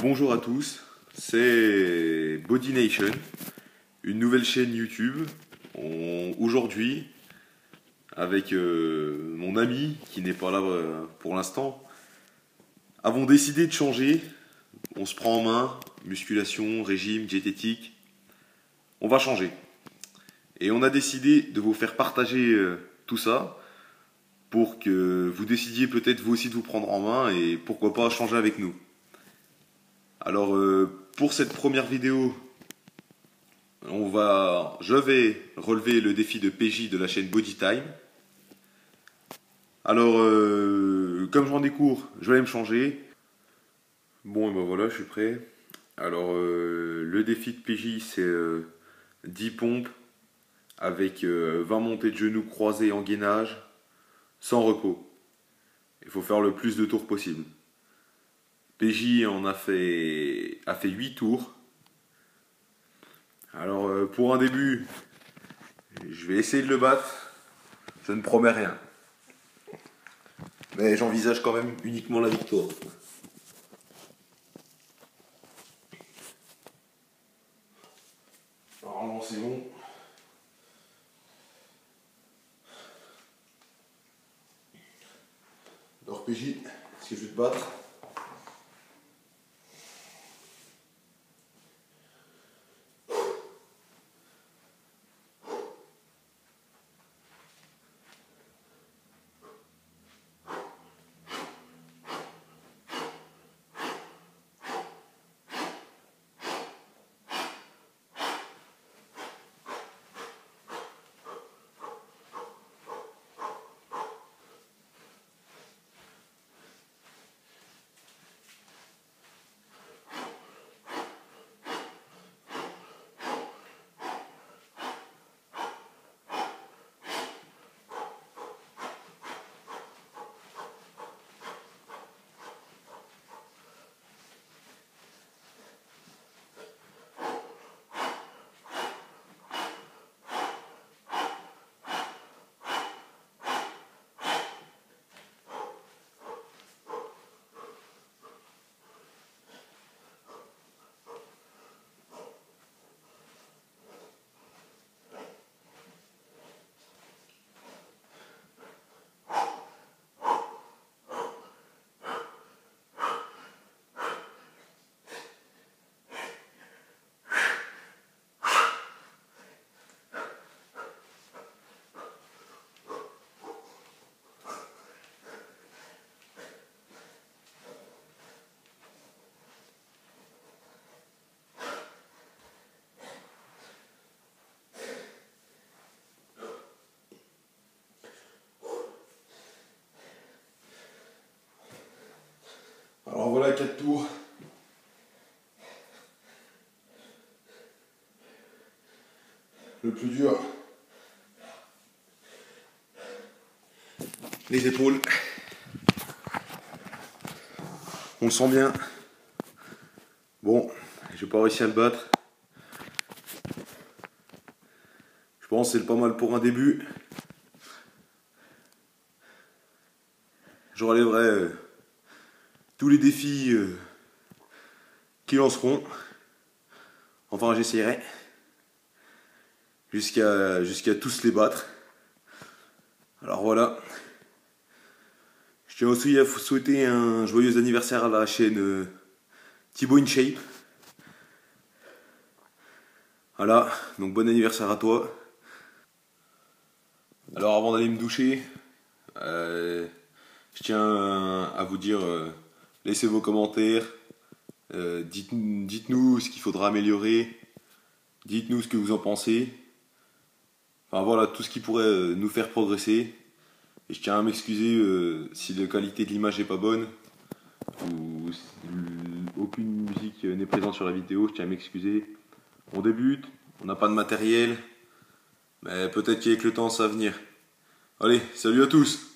Bonjour à tous, c'est Body Nation, une nouvelle chaîne YouTube. Aujourd'hui, avec mon ami qui n'est pas là pour l'instant, avons décidé de changer. On se prend en main, musculation, régime, diététique. On va changer. Et on a décidé de vous faire partager tout ça pour que vous décidiez peut-être vous aussi de vous prendre en main et pourquoi pas changer avec nous. Alors pour cette première vidéo, je vais relever le défi de PJ de la chaîne Body Time. Alors comme j'en ai cours, je vais aller me changer. Bon et ben voilà, je suis prêt. Alors le défi de PJ c'est 10 pompes avec 20 montées de genoux croisées en gainage, sans repos. Il faut faire le plus de tours possible. PJ a fait 8 tours. Alors pour un début, je vais essayer de le battre. Je ne promets rien. Mais j'envisage quand même uniquement la victoire. Normalement c'est bon. Alors PJ, est-ce que je vais te battre ? Alors voilà 4 tours. Le plus dur, les épaules. On le sent bien. Bon, j'ai pas réussi à le battre. Je pense que c'est pas mal pour un début. Je relèverai tous les défis qui lanceront. Enfin, j'essaierai jusqu'à tous les battre. Alors voilà. Je tiens aussi à vous souhaiter un joyeux anniversaire à la chaîne Thibaut InShape. Voilà, donc bon anniversaire à toi. Alors avant d'aller me doucher, je tiens à vous dire, laissez vos commentaires, dites-nous ce qu'il faudra améliorer, dites-nous ce que vous en pensez. Enfin voilà, tout ce qui pourrait nous faire progresser. Et je tiens à m'excuser si la qualité de l'image n'est pas bonne, ou si aucune musique n'est présente sur la vidéo, je tiens à m'excuser. On débute, on n'a pas de matériel, mais peut-être qu'avec le temps ça va venir. Allez, salut à tous!